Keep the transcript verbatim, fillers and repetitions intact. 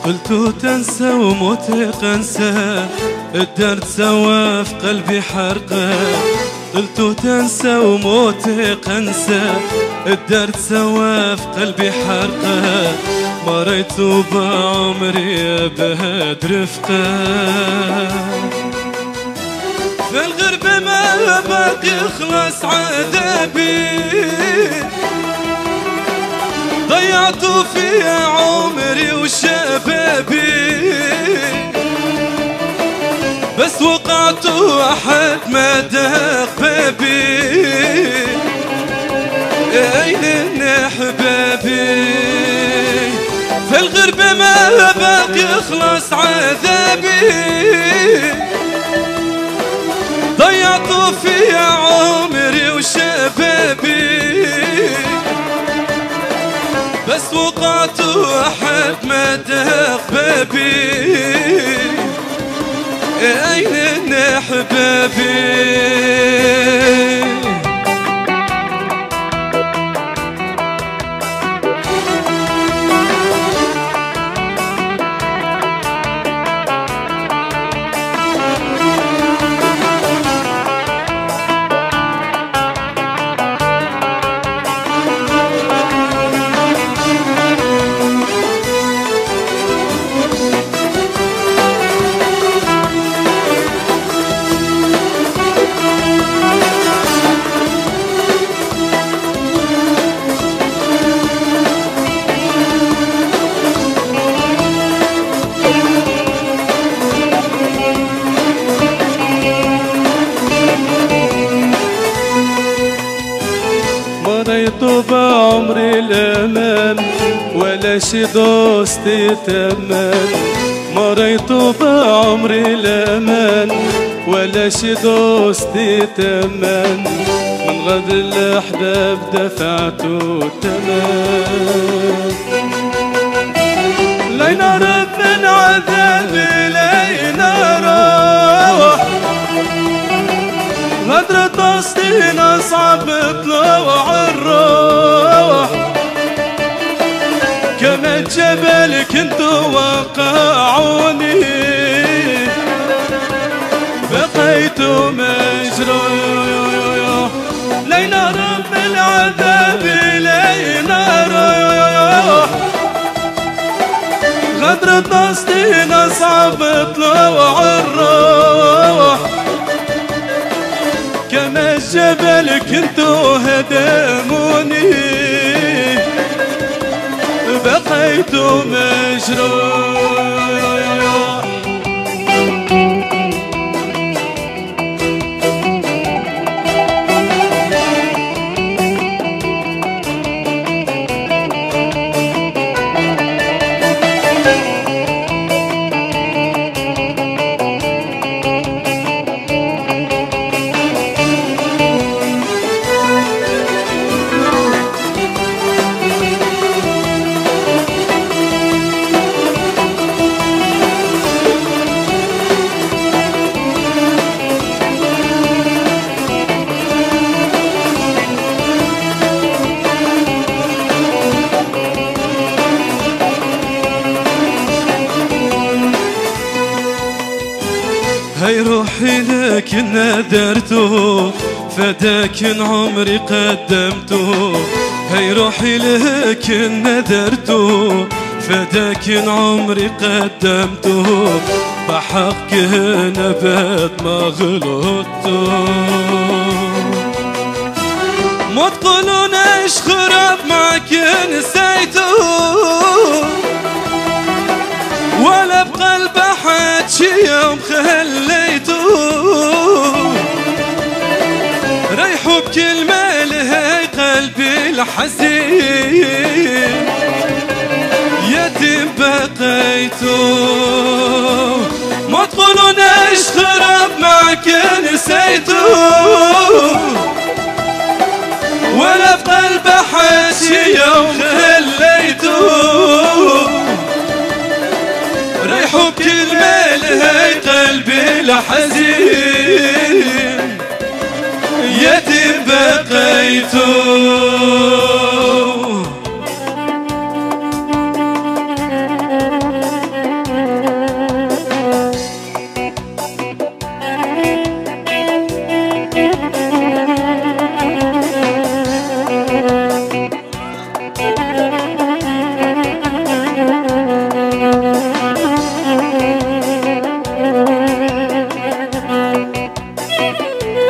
قلت تنسى وموتك انسى، الدرد سوا في قلبي حرقه. قلت تنسى وموتك انسى، الدرد سوا في قلبي حرقه. مريت بعمري بهاد رفقه، في الغربة ما باقي خلاص عذابي، ضيعت في عمري وشبابي. بس وقعت واحد ما داق بابي، أين أحبابي؟ في الغربة ما باقي خلاص عذابي، ضيعت في عمري وشبابي. بس وقعت واحد ما داق بابي، أين أحبابي؟ مريت بعمري الأمان ولا شي دوستي تمام. مريت بعمري الأمان ولا شي دوستي تمام. من غد الأحباب دفعته تمام. لين رب من عذابي لين روح، غدر تصدين أصعب طلوع الروح. كما الجبل كنت وقعوني، بقيت مجروح. لين رب العذاب لين روح، غدر تصدين أصعب طلوع الروح. كما الجبل كنتوا هدموني، بقيت مجروح. هاي روحي لك نذرته، فداك عمري قدمته. هاي روحي لك نذرته، فداك عمري قدمته. بحقك نبات ما غلطته. ما تقولون ايش خرب معك نسيته، ولا بقلب حد شي يوم خليته. ريحوا بكلمة لهي قلبي الحزين، يتيم بقيته. ما تقولون ايش خرب معك نسيته، ولا بقلب حد شي يوم خليته. ريحوا بكلمة لهي قلبي الحزين، يتيم بقيته.